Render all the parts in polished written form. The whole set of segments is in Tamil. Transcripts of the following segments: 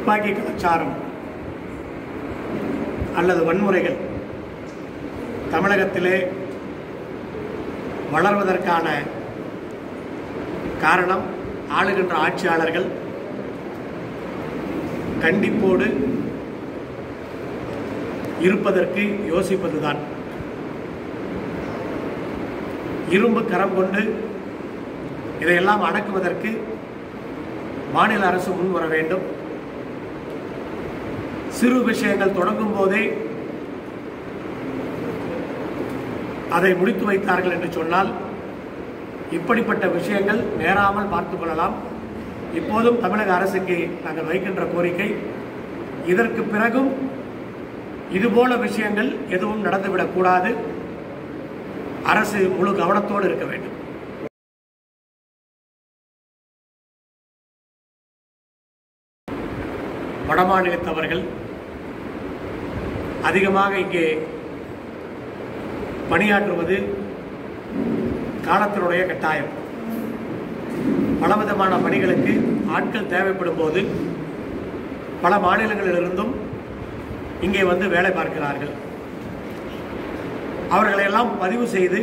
துப்பாக்கி கலாச்சாரம் அல்லது வன்முறைகள் தமிழகத்திலே வளர்வதற்கான காரணம் ஆளுகின்ற ஆட்சியாளர்கள் கண்டிப்போடு இருப்பதற்கு யோசிப்பதுதான். இரும்பு கரம் கொண்டு இதையெல்லாம் அடக்குவதற்கு மாநில அரசு முன்வர வேண்டும். சிறு விஷயங்கள் தொடங்கும் போதே அதை முடித்து வைத்தார்கள் என்று சொன்னால் இப்படிப்பட்ட விஷயங்கள் நேராமல் பார்த்துக் கொள்ளலாம். இப்போதும் தமிழக அரசுக்கு நாங்கள் வைக்கின்ற கோரிக்கை, இதற்கு பிறகும் இதுபோல விஷயங்கள் எதுவும் நடந்துவிடக்கூடாது. அரசு முழு கவனத்தோடு இருக்க வேண்டும். வடமாநிலத்தவர்கள் அதிகமாக இங்கே பணியாற்றுவது காலத்தினுடைய கட்டாயம். பலவிதமான பணிகளுக்கு ஆட்கள் தேவைப்படும் போது பல மாநிலங்களிலிருந்தும் இங்கே வந்து வேலை பார்க்கிறார்கள். அவர்களையெல்லாம் பதிவு செய்து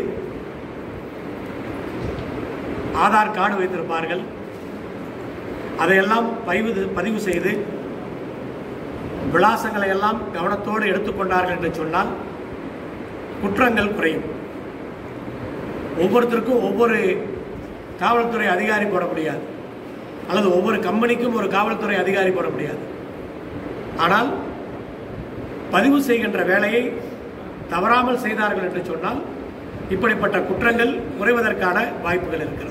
ஆதார் கார்டு வைத்திருப்பார்கள். அதையெல்லாம் பதிவு செய்து விலாசங்களை எல்லாம் கவனத்தோடு எடுத்துக்கொண்டார்கள் என்று சொன்னால் குற்றங்கள் குறையும். ஒவ்வொருத்தருக்கும் ஒவ்வொரு காவல்துறை அதிகாரி போட முடியாது, அல்லது ஒவ்வொரு கம்பெனிக்கும் ஒரு காவல்துறை அதிகாரி போட முடியாது. ஆனால் பதிவு செய்கின்ற வேலையை தவறாமல் செய்தார்கள் என்று சொன்னால் இப்படிப்பட்ட குற்றங்கள் குறைவதற்கான வாய்ப்புகள் இருக்கிறது.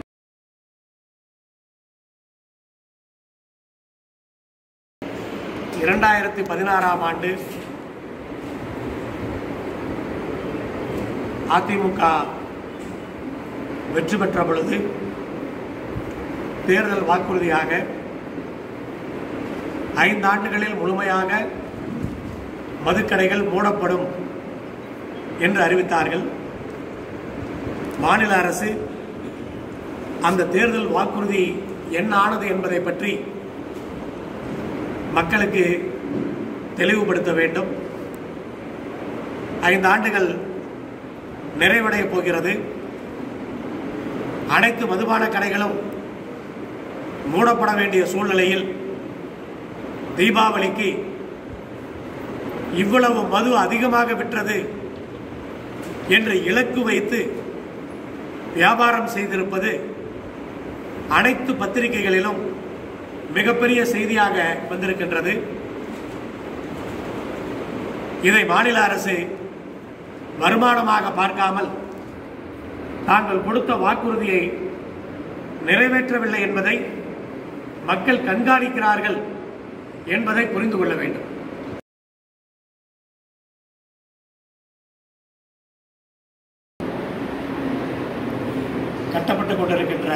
இரண்டாயிரத்தி 16ஆம் ஆண்டு அதிமுக வெற்றி பெற்ற பொழுது தேர்தல் வாக்குறுதியாக 5 ஆண்டுகளில் முழுமையாக மதுக்கடைகள் மூடப்படும் என்று அறிவித்தார்கள். மாநில அரசு அந்த தேர்தல் வாக்குறுதி என்ன ஆனது என்பதை பற்றி மக்களுக்கு தெளிவுபடுத்த வேண்டும். 5 ஆண்டுகள் நிறைவடைய போகிறது. அனைத்து மதுபான கடைகளும் மூடப்பட வேண்டிய சூழ்நிலையில் தீபாவளிக்கு இவ்வளவு மது அதிகமாக விற்றது என்று இலக்கு வைத்து வியாபாரம் செய்திருப்பது அனைத்து பத்திரிகைகளிலும் மிகப்பெரிய செய்தியாக வந்திருக்கின்றது. இதை மாநில அரசு வருமானமாக பார்க்காமல் தாங்கள் கொடுத்த வாக்குறுதியை நிறைவேற்றவில்லை என்பதை மக்கள் கண்காணிக்கிறார்கள் என்பதை புரிந்து கொள்ள வேண்டும். கட்டப்பட்டுக் கொண்டிருக்கின்ற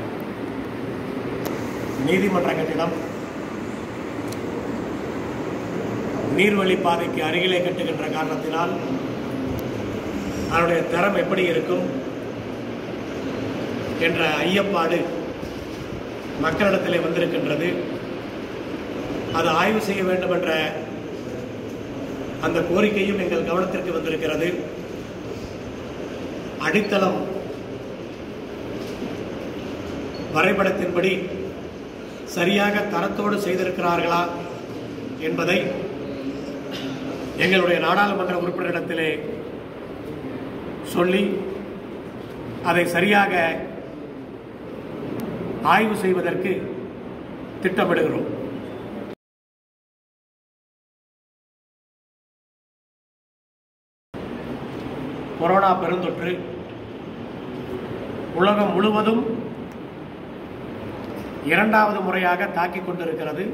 நீதிமன்ற கட்டிடம் நீர்வழி பாதைக்கு அருகிலே கட்டுகின்ற காரணத்தினால் அதனுடைய தரம் எப்படி இருக்கும் என்ற ஐயப்பாடு மக்களிடத்திலே வந்திருக்கின்றது. அது ஆய்வு செய்ய வேண்டும் என்ற அந்த கோரிக்கையும் எங்கள் கவனத்திற்கு வந்திருக்கிறது. அடித்தளம் வரைபடத்தின்படி சரியாக தரத்தோடு செய்திருக்கிறார்களா என்பதை எங்களுடைய நாடாளுமன்ற உறுப்பினரிடத்திலே சொல்லி அதை சரியாக ஆய்வு செய்வதற்கு திட்டமிடுகிறோம். கொரோனா பெருந்தொற்று உலகம் முழுவதும் 2வது முறையாக தாக்கிக் கொண்டிருக்கிறது.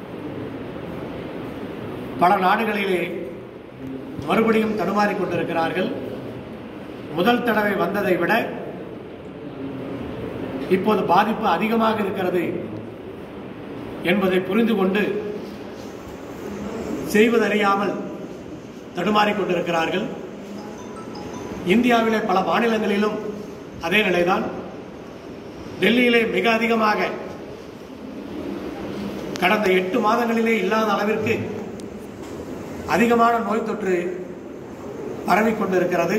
பல நாடுகளிலே மறுபடியும் தடுமாறிக் கொண்டிருக்கிறார்கள். முதல் தடவை வந்ததை விட இப்போது பாதிப்பு அதிகமாக இருக்கிறது என்பதை புரிந்து கொண்டு செய்வதறியாமல் தடுமாறிக் கொண்டிருக்கிறார்கள். இந்தியாவிலே பல மாநிலங்களிலும் அதே நிலைதான். டெல்லியிலே மிக அதிகமாக கடந்த 8 மாதங்களிலே இல்லாத அளவிற்கு அதிகமான நோய் தொற்று பரவிக்கொண்டிருக்கிறது.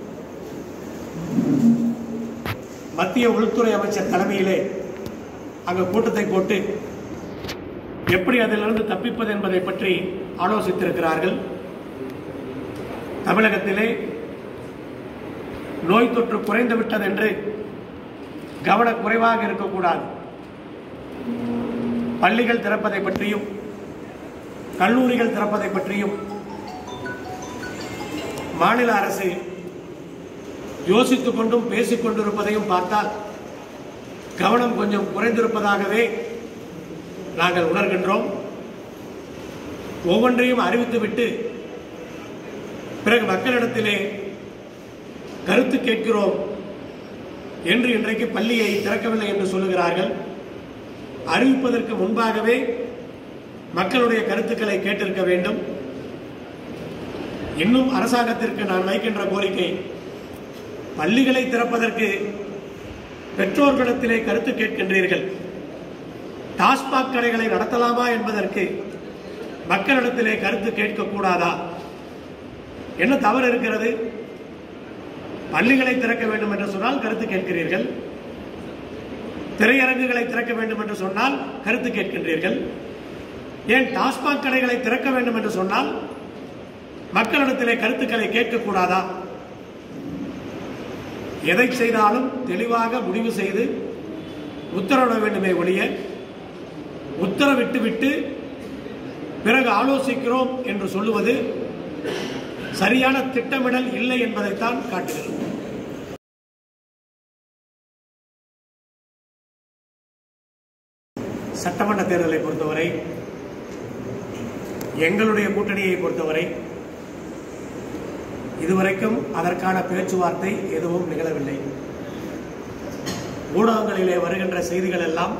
மத்திய உள்துறை அமைச்சர் தலைமையிலே அங்கு கூட்டத்தை போட்டு எப்படி அதிலிருந்து தப்பிப்பது என்பதை பற்றி ஆலோசித்திருக்கிறார்கள். தமிழகத்திலே நோய் தொற்று குறைந்து விட்டது என்று கவனக்குறைவாக இருக்கக்கூடாது. பள்ளிகள் திறப்பதை பற்றியும் கல்லூரிகள் திறப்பதை பற்றியும் மாநில அரசு யோசித்துக் கொண்டும் பேசிக் கொண்டிருப்பதையும் பார்த்தால் கவனம் கொஞ்சம் குறைந்திருப்பதாகவே நாங்கள் உணர்கின்றோம். ஒவ்வொன்றையும் அறிவித்துவிட்டு பிறகு மக்களிடத்திலே கருத்து கேட்கிறோம் என்று இன்றைக்கு பள்ளியை திறக்கவில்லை என்று சொல்லுகிறார்கள். அறிவிப்பதற்கு முன்பாகவே மக்களுடைய கருத்துக்களை கேட்டிருக்க வேண்டும். இன்னும் அரசாங்கத்திற்கு நான் வைக்கின்ற கோரிக்கை, பள்ளிகளை திறப்பதற்கு பெற்றோர்களிடத்திலே கருத்து கேட்கின்றீர்கள், டாஸ்மாக் கடைகளை நடத்தலாமா என்பதற்கு மக்களிடத்திலே கருத்து கேட்கக்கூடாதா? என்ன தவறு இருக்கிறது? பள்ளிகளை திறக்க வேண்டும் என்று சொன்னால் கருத்து கேட்கிறீர்கள், திரையரங்குகளை திறக்க வேண்டும் என்று சொன்னால் கருத்து கேட்கின்றீர்கள். ஏன் டாஸ்மாக் கடைகளை திறக்க வேண்டும் என்று சொன்னால் மக்களிடத்திலே கருத்துக்களை கேட்கக்கூடாதா? எதை செய்தாலும் தெளிவாக முடிவு செய்து உத்தரவிட வேண்டுமே ஒழிய உத்தரவிட்டு விட்டு பிறகு ஆலோசிக்கிறோம் என்று சொல்லுவது சரியான திட்டமிடல் இல்லை என்பதைத்தான் காட்டுகிறது. சட்டமன்ற தேர்தலை பொறுத்தவரை, எங்களுடைய கூட்டணியை பொறுத்தவரை இதுவரைக்கும் அதற்கான பேச்சுவார்த்தை எதுவும் நிகழவில்லை. ஊடகங்களிலே வருகின்ற செய்திகள் எல்லாம்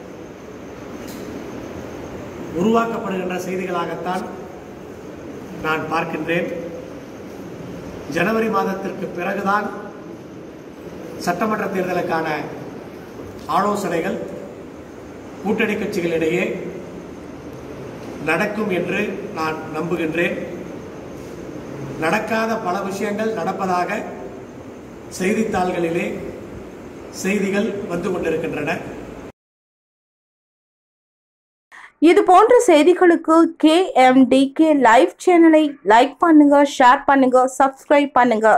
உருவாக்கப்படுகின்ற செய்திகளாகத்தான் நான் பார்க்கின்றேன். ஜனவரி மாதத்திற்கு பிறகுதான் சட்டமன்ற தேர்தலுக்கான ஆலோசனைகள் கூட்டணி கட்சிகளிடையே நடக்கும் என்று நான் நம்புகின்றேன். நடக்காத பல விஷயங்கள் நடப்பதாக செய்தித்தாள்களிலே செய்திகள் வந்து கொண்டிருக்கின்றன. இது போன்ற செய்திகளுக்கு KMDK லைவ் சேனலை லைக் பண்ணுங்க, ஷேர் பண்ணுங்க, சப்ஸ்கிரைப் பண்ணுங்க.